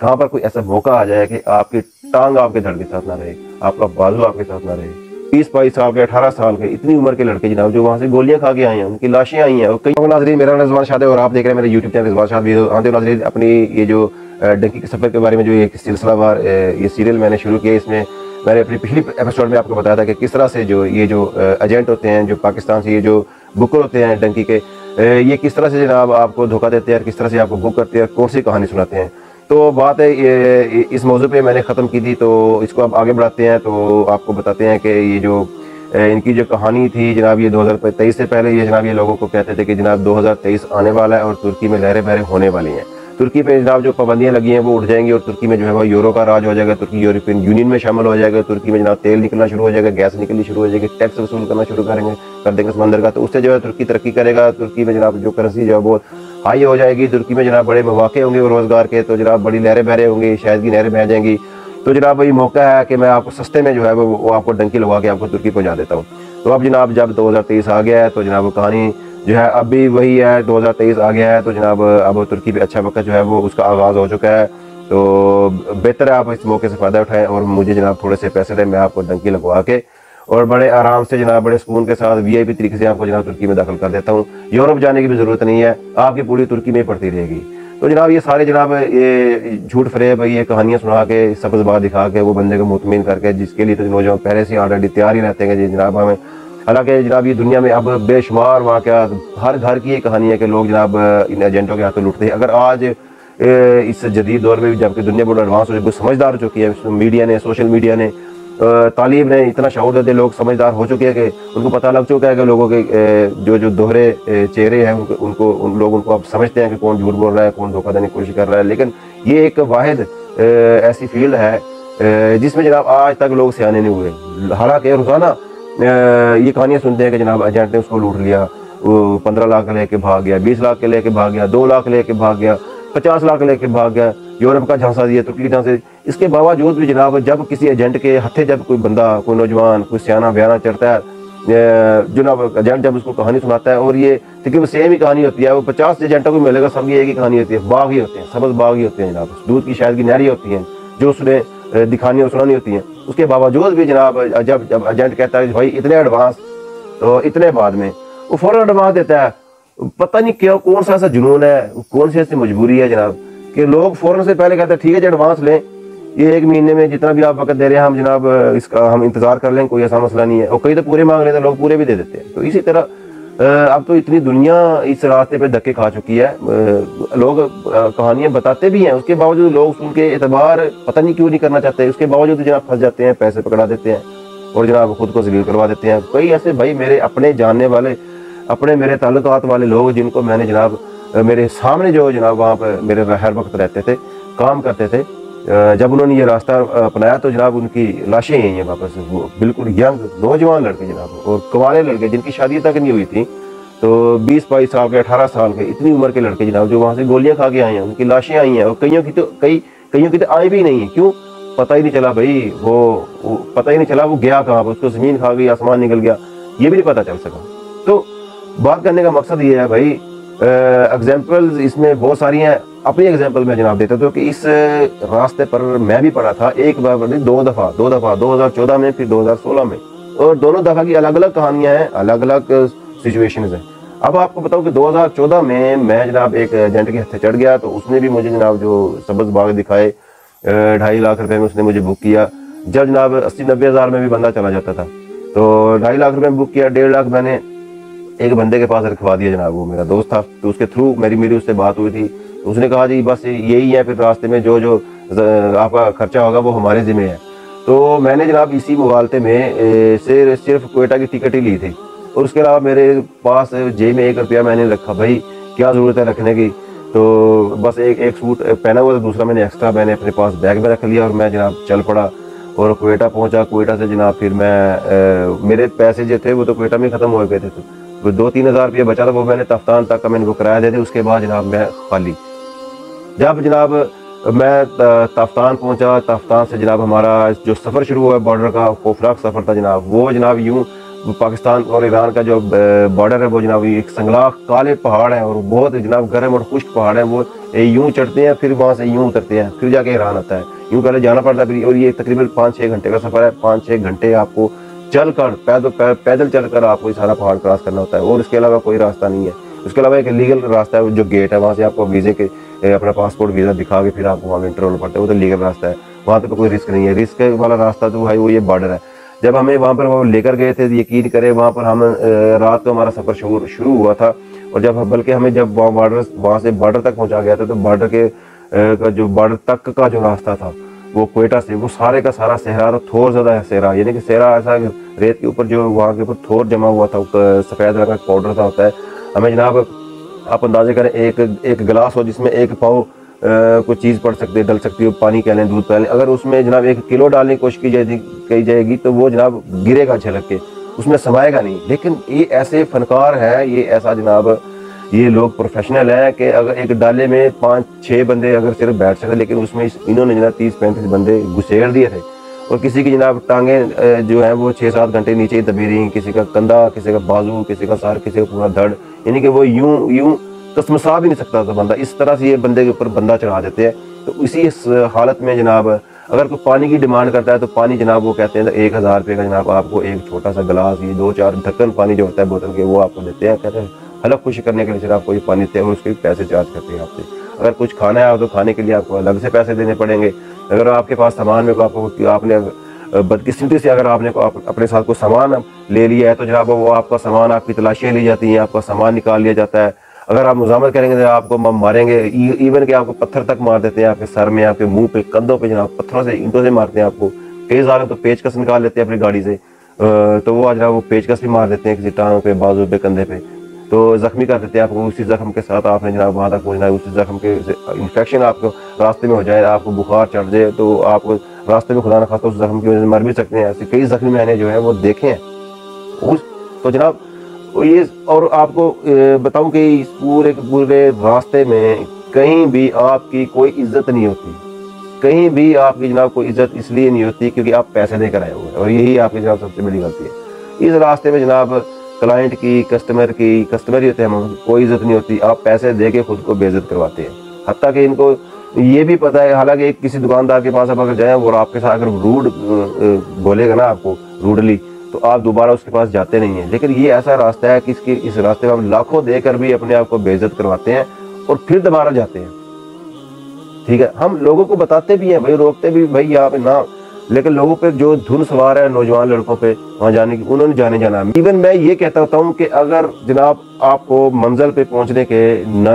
कहाँ पर कोई ऐसा मौका आ जाए कि आपकी टांग आपके धड़ के साथ ना रहे, आपका बाजू आपके साथ ना रहे। 20-22 साल के, 18 साल के, इतनी उम्र के लड़के जनाब जो वहाँ से गोलियां खा के आए हैं, उनकी लाशें आई हैं। और कई नाज़रीन, मेरा रिजवान शाद है और आप देख रहे हैं मेरे यूट्यूब चैनल रिजवान शाद वीडियो। आते नाज़रीन, अपनी ये जो डंकी के सफ़र के बारे में जो एक सिलसिलावार ये सीरियल मैंने शुरू किया, इसमें मैंने अपनी पिछली एपिसोड में आपको बताया था कि किस तरह से जो ये जो एजेंट होते हैं, जो पाकिस्तान से ये जो बुकर होते हैं डंकी के, ये किस तरह से जनाब आपको धोखा देते हैं, किस तरह से आपको बुक करते हैं, कौन सी कहानी सुनाते हैं। तो बात है ये इस मौजू पे मैंने ख़त्म की थी, तो इसको अब आगे बढ़ाते हैं। तो आपको बताते हैं कि ये जो इनकी जो कहानी थी जनाब, ये 2023 से पहले ये जनाब ये लोगों को कहते थे कि जनाब 2023 आने वाला है और तुर्की में लहरें बहरें होने वाली हैं। तुर्की पे जनाब जो पाबंदियां लगी हैं वो उठ जाएंगी और तुर्की में जो है वो यूरो का राज हो जाएगा, तुर्की यूरोपियन यूनियन में शामिल हो जाएगा, तुर्की में जनाब तेल निकलना शुरू हो जाएगा, गैस निकलनी शुरू हो जाएगी, टैक्स वसूल करना शुरू कर देंगे समंदर का। तो उससे जो है तुर्की तरक्की करेगा, तुर्की में जनाब जो करेंसी जो है बहुत हाई हो जाएगी, तुर्की में जनाब बड़े मौके होंगे रोजगार के, तो जनाब बड़ी लहरें बहरें होंगी, शायद की नहरें बह जाएंगी। तो जनाब वही मौका है कि मैं आपको सस्ते में जो है वो आपको डंकी लगवा के आपको तुर्की पहुँचा देता हूँ। तो अब जनाब जब 2023 आ गया है तो जनाब कहानी जो है अब भी वही है, 2023 आ गया है तो जनाब अब तुर्की पे अच्छा वक्त जो है वो उसका आगाज़ हो चुका है। तो बेहतर है आप इस मौके से फ़ायदा उठाएं और मुझे जनाब थोड़े से पैसे दें, मैं आपको डंकी लगवा के और बड़े आराम से जनाब बड़े सुकून के साथ VIP तरीके से आपको जनाब तुर्की में दाखिल कर देता हूँ। यूरोप जाने की भी ज़रूरत नहीं है, आपकी पूरी तुर्की में पड़ती रहेगी। तो जनाब ये सारे जनाब ये झूठ फरेब ये कहानियाँ सुना के सब्ज़ बात दिखा के वो बंदे को मुतमिन करके, जिसके लिए तो नौजवान पहले से ऑलरेडी तैयार ही रहते हैं कि जनाब हमें, हालांकि जनाब ये दुनिया में अब बेशुमार वाक़यात, हर घर की ये कहानी है कि लोग जनाब इन एजेंटों के हाथों लुटते हैं। अगर आज इस जदीद दौर में भी जबकि दुनिया बहुत एडवांस हो चुकी है, समझदार हो चुकी है, मीडिया ने, सोशल मीडिया ने, तालीम ने इतना शऊर देते, लोग समझदार हो चुके हैं कि उनको पता लग चुका है कि लोगों के जो दोहरे चेहरे हैं उन लोग उनको अब समझते हैं कि कौन झूठ बोल रहा है, कौन धोखा देने की कोशिश कर रहा है। लेकिन ये एक वाहिद ऐसी फील्ड है जिसमें जनाब आज तक लोग सियाने नहीं हुए। हालांकि रोज़ाना ये कहानियाँ सुनते हैं कि जनाब एजेंट ने उसको लूट लिया, वो 15 लाख लेके भाग गया, 20 लाख के लेके भाग गया, 2 लाख लेके भाग गया, 50 लाख लेके भाग गया, यूरोप का झांसा दिया, तुर्की झांसे। इसके बावजूद भी जनाब जब किसी एजेंट के हथे जब कोई बंदा, कोई नौजवान, कोई सियाना बयाना चढ़ता है, जनाब एजेंट जब उसको कहानी सुनाता है और ये तकरीबन सेम ही कहानी होती है, वो 50 एजेंटों को मिलेगा, सब ये एक ही कहानी होती है, बाग ही होते हैं, सबज बाग ही होते हैं जनाब, दूध की शायद की नहरी होती हैं जो उसने दिखानी और सुनानी होती हैं। उसके बावजूद भी जनाब जब एजेंट कहता है भाई इतने एडवांस, तो इतने बाद में वो फौरन एडवांस देता है। पता नहीं क्यों, कौन सा ऐसा जुनून है, कौन सी ऐसी मजबूरी है जनाब कि लोग फौरन से पहले कहते हैं ठीक है जी एडवांस लें, ये 1 महीने में जितना भी आप वक्त दे रहे हैं हम जनाब इसका हम इंतजार कर लें, कोई ऐसा मसला नहीं है। और कई तो पूरे मांग रहे थे, लोग पूरे भी दे देते हैं। तो इसी तरह अब तो इतनी दुनिया इस रास्ते पे धक्के खा चुकी है, लोग कहानियां बताते भी हैं, उसके बावजूद लोग सुन के एतबार पता नहीं क्यों नहीं करना चाहते, उसके बावजूद जनाब फंस जाते हैं, पैसे पकड़ा देते हैं और जनाब खुद को जलील करवा देते हैं। कई ऐसे भाई मेरे अपने जानने वाले, अपने मेरे ताल्लुकात वाले लोग जिनको मैंने जनाब मेरे सामने जो जनाब वहाँ पर मेरे हर वक्त रहते थे, काम करते थे, जब उन्होंने ये रास्ता अपनाया तो जनाब उनकी लाशें यही हैं वापस, वो बिल्कुल यंग नौजवान लड़के जनाब और कुंवारे लड़के जिनकी शादी तक नहीं हुई थी, तो 20-22 साल के, 18 साल के, इतनी उम्र के लड़के जनाब जो वहाँ से गोलियां खा के आए हैं, उनकी लाशें आई हैं और कईयों की तो आई भी नहीं है। क्यों? पता ही नहीं चला भाई, वो पता ही नहीं चला वो गया कहाँ पर, उसको जमीन खा गई, आसमान निकल गया, ये भी नहीं पता चल सका। तो बात करने का मकसद ये है भाई, एग्जाम्पल्स इसमें बहुत सारी हैं। अपनी एग्जाम्पल में जनाब देता हूँ कि इस रास्ते पर मैं भी पड़ा था, एक बार नहीं, दो दफ़ा 2014 में, फिर 2016 में, और दोनों दफ़ा की अलग अलग कहानियाँ हैं, अलग अलग सिचुएशंस हैं। अब आपको बताऊँ कि 2014 में मैं जनाब एक एजेंट के हथे चढ़ गया, तो उसने भी मुझे जनाब जो सब्ज़ बाग दिखाए, 2.5 लाख रुपए में उसने मुझे बुक किया। जब जनाब 80-90 हज़ार में भी बंदा चला जाता था, तो 2.5 लाख रुपए में बुक किया, 1.5 लाख मैंने एक बंदे के पास रखवा दिया जनाब, वो मेरा दोस्त था, तो उसके थ्रू मेरी उससे बात हुई थी। उसने कहा जी बस यही है, फिर रास्ते में जो आपका खर्चा होगा वो हमारे ज़िम्मे है। तो मैंने जनाब इसी मुगालते में सिर्फ कोयटा की टिकट ही ली थी और उसके अलावा मेरे पास जेब में 1 रुपया मैंने रखा, भाई क्या ज़रूरत है रखने की। तो बस एक सूट पहना हुआ था, दूसरा मैंने एक्स्ट्रा मैंने अपने पास बैग में रख लिया और मैं जनाब चल पड़ा और कोयटा पहुंचा। कोयटा से जनाब फिर मैं मेरे पैसे जो थे वो तो कोयटा में ख़त्म हो गए थे, तो 2-3 हज़ार रुपया बचा था, वो मैंने तफ्तान तक का मैंने वो किराया दे दी। उसके बाद जनाब मैं खाली, जब जनाब मैं तफ्तान पहुंचा, तफ्तान से जनाब हमारा जो सफ़र शुरू हुआ बॉर्डर का, खौफनाक सफ़र था जनाब। वो जनाब यूँ पाकिस्तान और ईरान का जो बॉर्डर है वो जनाब एक संगला काले पहाड़ है और बहुत जनाब गर्म और खुश्क पहाड़ है। वो यूं चढ़ते हैं फिर वहाँ से यूं उतरते हैं फिर जाके ईरान आता है। यूं पहले जाना पड़ता है फिर, और ये तकरीबन 5-6 घंटे का सफर है। 5-6 घंटे आपको चलकर पैदल चलकर आपको ये सारा पहाड़ क्रॉस करना होता है और इसके अलावा कोई रास्ता नहीं है। उसके अलावा एक लीगल रास्ता है, जो गेट है वहाँ से आपको वीजे के अपना पासपोर्ट वीजा दिखा के फिर आपको वहाँ एंटर होना पड़ता है। वो तो लीगल रास्ता है, वहाँ पे तो कोई रिस्क नहीं है। रिस्क वाला रास्ता तो भाई वो ये बॉर्डर है। जब हमें वहाँ पर वो लेकर गए थे, यकीन करें वहाँ पर हम रात को हमारा सफर शुरू हुआ था और जब बल्कि हमें जब वहाँ से बॉर्डर तक पहुँचा गया था तो बॉर्डर के जो बॉर्डर तक का जो रास्ता था वो क्वेटा से वो सारे का सारा सहरा था, थोर ज्यादा सहरा, यानी कि सहरा ऐसा रेत के ऊपर जो वहाँ के ऊपर थोर जमा हुआ था, सफेद रंग का पाउडर सा होता है। हमें जनाब आप अंदाजे करें एक गिलास हो जिसमें एक पाव कोई चीज पड़ सकती है, डल सकती है, पानी कह लें, दूध कह लें, अगर उसमें जनाब 1 किलो डालने की कोशिश की जाएगी तो वो जनाब गिरेगा झलक के, उसमें समाएगा नहीं। लेकिन ये ऐसे फनकार है, ये ऐसा जनाब ये लोग प्रोफेशनल हैं कि अगर एक डाले में 5-6 बंदे अगर सिर्फ बैठ सकते, लेकिन उसमें इन्होंने जनाब 30-35 बंदे घुसेड़ दिए थे और किसी की जनाब टांगे जो है वो 6-7 घंटे नीचे ही दबी रही, किसी का कंधा, किसी का बाजू, किसी का सर, किसी का पूरा धड़, यानी कि वो यूं कसमसा भी नहीं सकता था बंदा। इस तरह से ये बंदे के ऊपर बंदा चढ़ा देते हैं। तो इसी हालत में जनाब अगर कोई पानी की डिमांड करता है तो पानी जनाब वो कहते हैं 1000 रुपये का जनाब आपको एक छोटा सा गिलास, ये 2-4 ढक्कन पानी जो होता है बोतल के वो आपको देते हैं। कहते हैं हलक खुश करने के लिए सिर्फ आपको ये पानी देते हैं और उसके पैसे चार्ज करते हैं आपसे। अगर कुछ खाना है तो खाने के लिए आपको अलग से पैसे देने पड़ेंगे। अगर आपके पास सामान में आपने बदकिस्मती से अगर आपने अपने साथ कोई सामान ले लिया है तो जनाब वो आपका सामान, आपकी तलाशियाँ ली जाती हैं, आपका सामान निकाल लिया जाता है। अगर आप मुजामत करेंगे तो आपको मारेंगे, इवन कि आपको पत्थर तक मार देते हैं, आपके सर में, आपके मुंह पे, कंधों पे जनाब पत्थरों से, ईंटों से मारते हैं आपको। कई सारे तो पेचकस निकाल लेते हैं अपनी गाड़ी से, तो वो जनाब वो पेचकस भी मार देते हैं किसी टांग पे, बाजू पे, कंधे पे, तो जख्मी कर देते हैं आपको। उसी जख्म के साथ आपने जनाब वहाँ तक पहुँचना है, उसी जख्म के इन्फेक्शन आपको रास्ते में हो जाए, आपको बुखार चढ़ जाए तो आप रास्ते में खुदा न खास्ता उस जख्म की वजह से मर भी सकते हैं। ऐसे कई जख्मी मैंने जो है वो देखे हैं। तो जनाब ये और आपको बताऊं कि इस पूरे रास्ते में कहीं भी आपकी कोई इज्जत नहीं होती, कहीं भी आपकी जनाब कोई इज्जत इसलिए नहीं होती क्योंकि आप पैसे देकर आए हुए हैं, और यही आपकी जनाब सबसे बड़ी गलती है। इस रास्ते में जनाब क्लाइंट की, कस्टमर ही होते हैं, कोई इज्जत नहीं होती। आप पैसे दे के खुद को बेइज्जत करवाते हैं। हत्ता कि इनको ये भी पता है, हालांकि किसी दुकानदार के पास आप अगर जाए और आपके साथ अगर रूड बोलेगा ना आपको रूडली, तो आप दोबारा उसके पास जाते नहीं हैं। लेकिन ये ऐसा रास्ता है कि इस रास्ते में हम लाखों देकर भी अपने आप को बेइज्जत करवाते हैं और फिर दोबारा जाते हैं। ठीक है, हम लोगों को बताते भी हैं भाई, रोकते भी भाई यहाँ पे ना, लेकिन लोगों पे जो धुन सवार है नौजवान लड़कों पे वहाँ जाने की, उन्होंने जाना। इवन मैं ये कहता होता हूँ कि अगर जनाब आपको मंजिल पे पहुंचने के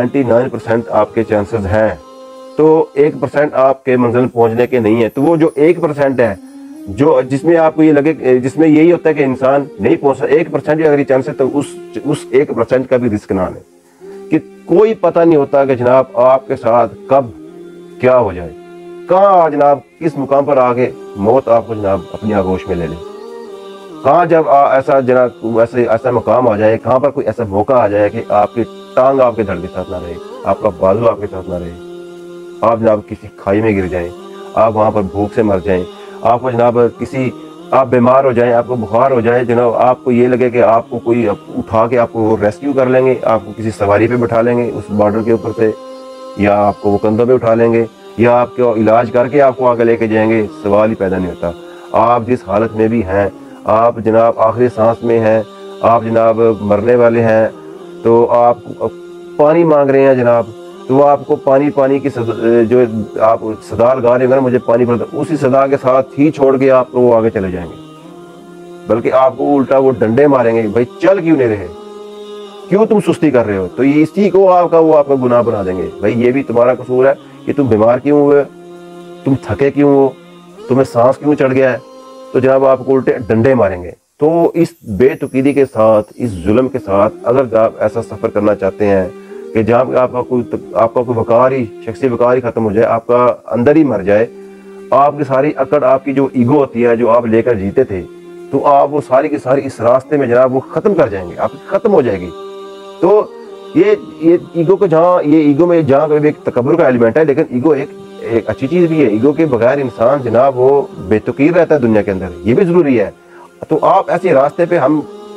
99% आपके चांसेस हैं तो 1% आपके मंजिल पहुंचने के नहीं है। तो वो जो 1% है जो जिसमें आपको ये लगे, जिसमें यही होता है कि इंसान नहीं पहुंच सकता, 1% अगर ये चांस है तो उस 1% का भी रिस्क ना लें कि कोई पता नहीं होता कि जनाब आपके साथ कब क्या हो जाए, कहाँ जनाब किस मुकाम पर आके मौत आपको जनाब अपनी आगोश में ले ले, कहाँ जब ऐसा जनाब ऐसा मुकाम आ जाए, कहाँ पर कोई ऐसा मौका आ जाए कि आपकी टांग आपके धड़ के साथ ना रहे, आपका बाजू आपके साथ ना रहे, आप जनाब किसी खाई में गिर जाएं, आप वहाँ पर भूख से मर जाएं, आपको जनाब आप बीमार हो जाएं, आपको बुखार हो जाए, जनाब आपको ये लगे कि आपको कोई उठा के आपको रेस्क्यू कर लेंगे, आपको किसी सवारी पे बैठा लेंगे उस बॉर्डर के ऊपर से, या आपको वो कंधों पे उठा लेंगे, या आपको इलाज करके आपको आगे लेके जाएंगे, सवाल ही पैदा नहीं होता। आप जिस हालत में भी हैं, आप जनाब आखिरी सांस में हैं, आप जनाब मरने वाले हैं, तो आप पानी मांग रहे हैं जनाब, तो वो आपको पानी की जो आप सदा लगा रहे हैं ना, मुझे पानी पड़ता, उसी सदा के साथ ही छोड़ के आप वो आगे चले जाएंगे, बल्कि आपको उल्टा वो डंडे मारेंगे, भाई चल क्यों नहीं रहे, क्यों तुम सुस्ती कर रहे हो, तो ये इसी को वो आपका गुनाह बना देंगे। भाई ये भी तुम्हारा कसूर है कि तुम बीमार क्यों हुए, तुम थके क्यों हो, तुम्हें सांस क्यों चढ़ गया है, तो जनाब आपको उल्टे डंडे मारेंगे। तो इस बेतुकीदी के साथ, इस जुल्म के साथ अगर आप ऐसा सफर करना चाहते हैं कि जहाँ पे आपका कोई वकार ही, शख्सी वकार ही खत्म हो जाए, आपका अंदर ही मर जाए, आपकी सारी अकड़, आपकी जो ईगो होती है जो आप लेकर जीते थे, तो आप वो सारी की सारी इस रास्ते में जनाब वो खत्म कर जाएंगे, आपकी खत्म हो जाएगी। तो ये ईगो को ये ईगो में जहाँ एक तकब्बुर का एलिमेंट है, लेकिन ईगो एक अच्छी चीज भी है। ईगो के बगैर इंसान जनाब वो बेतुकीर रहता है दुनिया के अंदर, ये भी जरूरी है। तो आप ऐसे रास्ते पे हम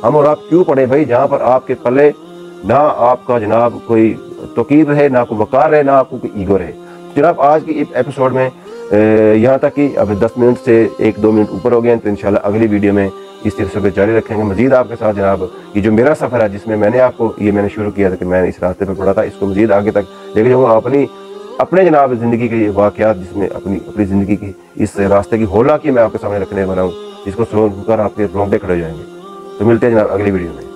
हम और आप क्यों पढ़े भाई, जहाँ पर आपके पल्ले ना आपका जनाब कोई तौकीर रहे, ना कोई वकार रहे, ना आपको कोई ईगो रहे। जनाब आज की एपिसोड में यहाँ तक कि अब 10 मिनट से 1-2 मिनट ऊपर हो गए हैं, तो इंशाल्लाह अगली वीडियो में इस सिलसिले पे जारी रखेंगे मजीद आपके साथ। जनाब ये जो मेरा सफ़र है, जिसमें मैंने शुरू किया था कि मैं इस रास्ते पर पढ़ा था, इसको मजीद आगे तक लेके जाऊँगा अपने जनाब ज़िंदगी के वाक़यात, जिसमें अपनी ज़िंदगी की इस रास्ते की होला की मैं आपके सामने रखने वाला हूँ, जिसको सुनकर आपके रोंगटे खड़े हो जाएंगे। तो मिलते हैं जनाब अगली वीडियो में।